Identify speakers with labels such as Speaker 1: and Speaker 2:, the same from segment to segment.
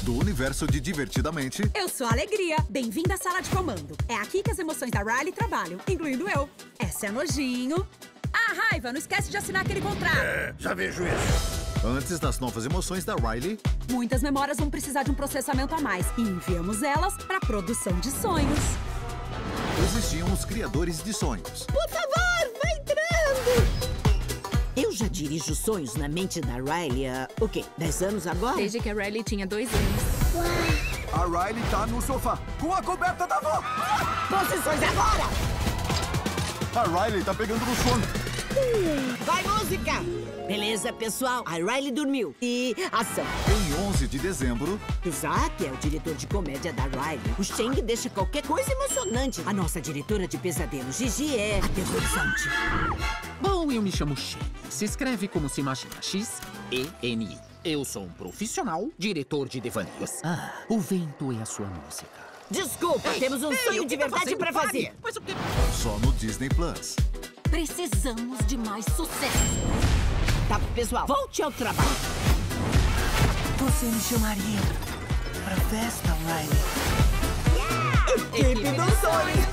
Speaker 1: Do universo de Divertidamente.
Speaker 2: Eu sou a Alegria. Bem-vinda à sala de comando. É aqui que as emoções da Riley trabalham, incluindo eu. Essa é Nojinho. Ah, Raiva, não esquece de assinar aquele contrato.
Speaker 3: Já vejo isso.
Speaker 1: Antes das novas emoções da Riley.
Speaker 2: Muitas memórias vão precisar de um processamento a mais e enviamos elas para produção de sonhos.
Speaker 1: Existiam os criadores de sonhos.
Speaker 4: Por favor, vai entrando! Eu já dirijo sonhos na mente da Riley há, 10 anos agora?
Speaker 2: Desde que a Riley tinha 2 anos.
Speaker 5: A Riley tá no sofá, com a coberta da avó.
Speaker 4: Posições agora!
Speaker 5: A Riley tá pegando no sono.
Speaker 4: Vai, música! Beleza, pessoal, a Riley dormiu. E ação.
Speaker 1: Em 11 de dezembro...
Speaker 4: Isaac é o diretor de comédia da Riley. O Cheng deixa qualquer coisa emocionante. A nossa diretora de pesadelos, Gigi, é aterrorizante.
Speaker 6: Bom, eu me chamo Shane. Se escreve como se imagina, X-E-N-I. Eu sou um profissional, diretor de devaneios. Ah, o vento é a sua música.
Speaker 4: Desculpa, temos um sonho de verdade pra fazer.
Speaker 6: Mas o que...
Speaker 1: Só no Disney Plus.
Speaker 2: Precisamos de mais sucesso.
Speaker 4: Tá, pessoal, volte ao trabalho.
Speaker 7: Você me chamaria pra festa, Riley?
Speaker 4: Equipe dos sonhos.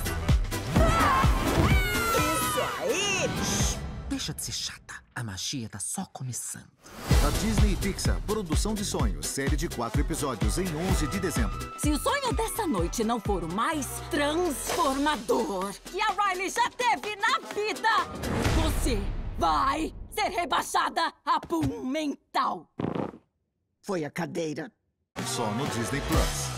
Speaker 4: Isso aí!
Speaker 6: Deixa de ser chata. A magia tá só começando.
Speaker 1: A Disney Pixar, produção de sonhos, série de 4 episódios em 11 de dezembro.
Speaker 2: Se o sonho dessa noite não for o mais transformador que a Riley já teve na vida, você vai ser rebaixada a pum mental.
Speaker 4: Foi a cadeira.
Speaker 1: Só no Disney Plus.